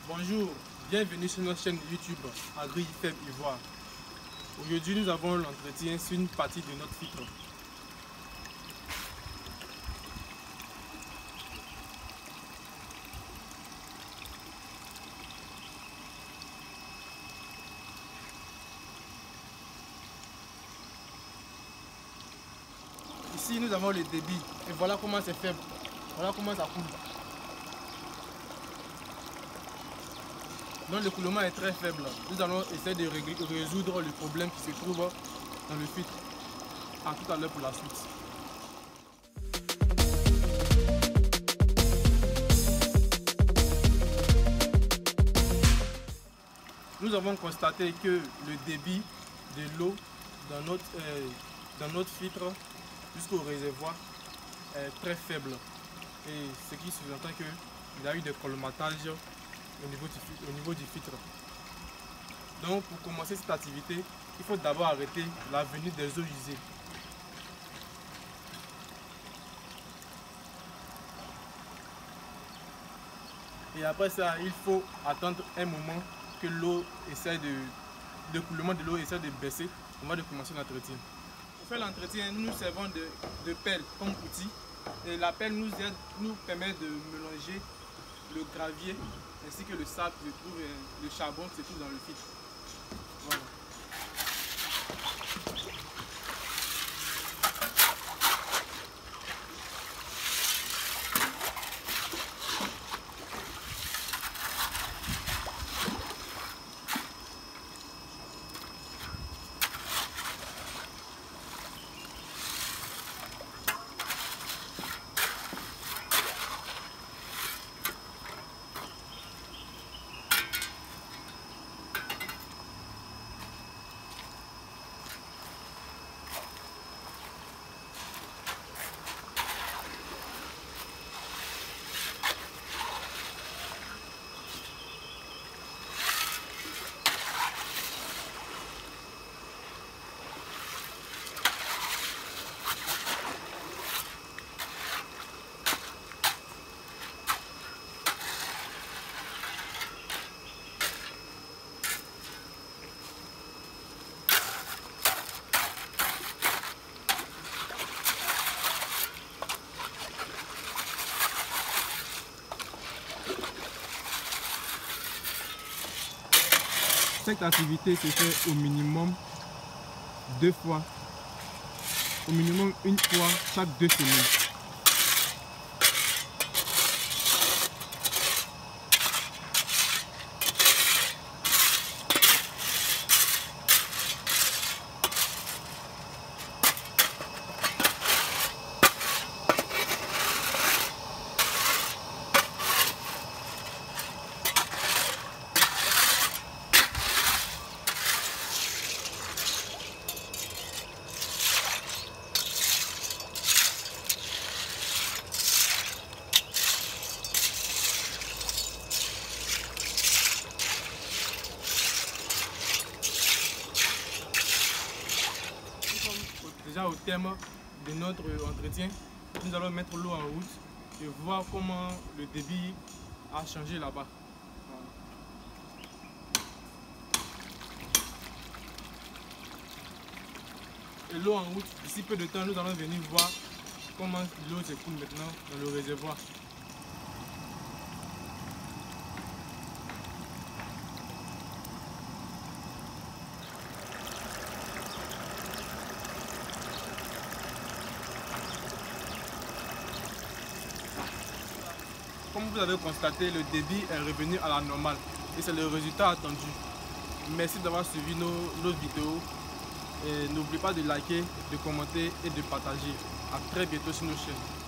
Bonjour, bienvenue sur notre chaîne YouTube AgriFem Ivoire. Aujourd'hui, nous avons l'entretien sur une partie de notre filtre. Ici, nous avons le débit et voilà comment c'est faible. Voilà comment ça coule. Donc l'écoulement est très faible. Nous allons essayer de résoudre le problème qui se trouve dans le filtre. À tout à l'heure pour la suite. Nous avons constaté que le débit de l'eau dans notre filtre jusqu'au réservoir est très faible. Et ce qui sous-entend qu'il y a eu des colmatages au niveau du filtre. Donc pour commencer cette activité, il faut d'abord arrêter la venue des eaux usées. Et après ça, il faut attendre un moment que l'eau l'écoulement de l'eau essaie de baisser avant de commencer l'entretien. Pour faire l'entretien, nous servons de pelle comme outil. Et la pelle nous permet de mélanger le gravier ainsi que le sable, le charbon qui se trouve dans le filtre. Voilà. Cette activité se fait au minimum 2 fois, au minimum une fois chaque 2 semaines. Déjà au terme de notre entretien, nous allons mettre l'eau en route et voir comment le débit a changé là-bas. Et l'eau en route, d'ici peu de temps, nous allons venir voir comment l'eau s'écoule maintenant dans le réservoir. Comme vous avez constaté, le débit est revenu à la normale et c'est le résultat attendu. Merci d'avoir suivi nos vidéos et n'oubliez pas de liker, de commenter et de partager. A très bientôt sur nos chaînes.